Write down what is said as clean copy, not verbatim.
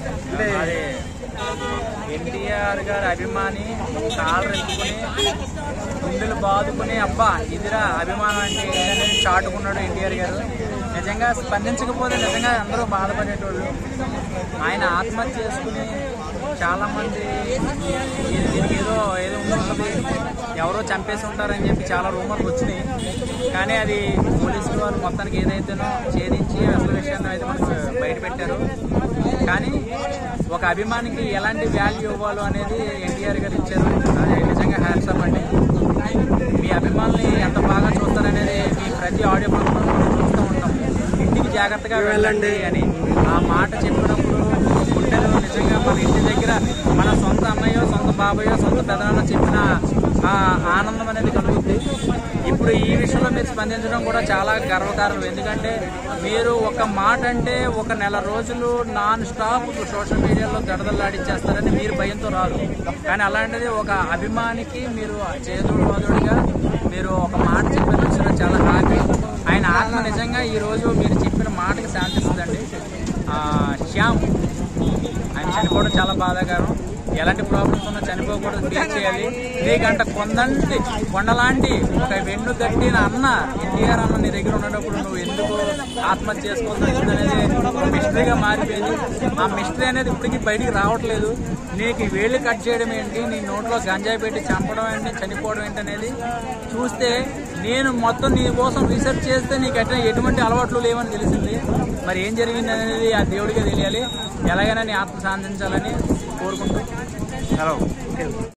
అది ఎన్టీఆర్ గారి అభిమాని కాళ్ళు ఎత్తుకుని గుండెలు బాదుకుని అబ్బా ఇదిరా అభిమానం అంటే ఏంటనేది చాటుకున్నాడు ఎన్టీఆర్ గారు. నిజంగా స్పందించకపోతే నిజంగా అందరూ బాధపడేటోళ్ళు. ఆయన ఆత్మహత్య చేసుకుని చాలామంది ఏదో ఉంటుంది, ఎవరో చంపేసి ఉంటారని చెప్పి చాలా రూమర్లు వచ్చినాయి. కానీ అది పోలీసులు వాళ్ళు మొత్తానికి ఏదైతేనో ఛేదించి అసలు విషయాన్ని అయితే మనకు బయట పెట్టారు. కానీ ఒక అభిమానికి ఎలాంటి వాల్యూ ఇవ్వాలో అనేది ఎన్టీఆర్ గారు ఇచ్చారు. అది నిజంగా హ్యాట్స్ ఆఫ్ అండి. మీ అభిమానుల్ని ఎంత బాగా చూస్తారనేది మీ ప్రతి ఆడియో ప్రోగ్రాంలో మనం చూస్తూ ఉంటాం. ఇంటికి జాగ్రత్తగా వెళ్ళండి అని ఆ మాట చెప్పినప్పుడు గుండెలు నిజంగా మన ఇంటి దగ్గర మన సొంత అన్నయ్యో సొంత బాబాయో సొంత పెదనాన్నో చెప్పిన ఆ ఆనందం అనేది కలుగుతుంది. ఇప్పుడు ఈ విషయంలో మీరు స్పందించడం కూడా చాలా గర్వకారణం. ఎందుకంటే మీరు ఒక మాట అంటే ఒక నెల రోజులు నాన్ స్టాప్ సోషల్ మీడియాలో దడదల్లాడిచ్చేస్తారని మీరు భయంతో రాదు. కానీ అలాంటిది ఒక అభిమానికి మీరు చేదోడు వాదోడుగా మీరు ఒక మాట చెప్పిన విషయంలో చాలా హ్యాపీ. ఆయన ఆత్మ నిజంగా ఈరోజు మీరు చెప్పిన మాటకి శాంతిస్తుందండి. శ్యామ్ ఆయన చనిపోవడం చాలా బాధాకరం. ఎలాంటి ప్రాబ్లమ్స్ ఉన్నా చనిపోకూడదు, ఫీల్ చేయాలి. నీకంట కొండలాంటి ఒక వెన్ను కట్టిన అన్న ఎన్టీఆర్ అన్న నీ దగ్గర ఉన్నప్పుడు నువ్వు ఎందుకు ఆత్మహత్య చేసుకోవాల్సి వచ్చింది అనేది ఒక మిస్టరీగా మారిపోయింది. ఆ మిస్టరీ అనేది ఇప్పటికీ బయటికి రావట్లేదు. నీకు వేళ్ళు కట్ చేయడం ఏంటి, నీ నోట్లో గంజాయి పెట్టి చంపడం ఏంటి, చనిపోవడం ఏంటి అనేది చూస్తే నేను మొత్తం నీ కోసం రీసెర్చ్ చేస్తే నీకు ఎటువంటి అలవాట్లు లేవని తెలిసింది. మరి ఏం జరిగింది అనేది ఆ దేవుడికే తెలియాలి. ఎలాగైనా నీ ఆత్మ శాంతించాలని కోరుకుంటూ. హలో.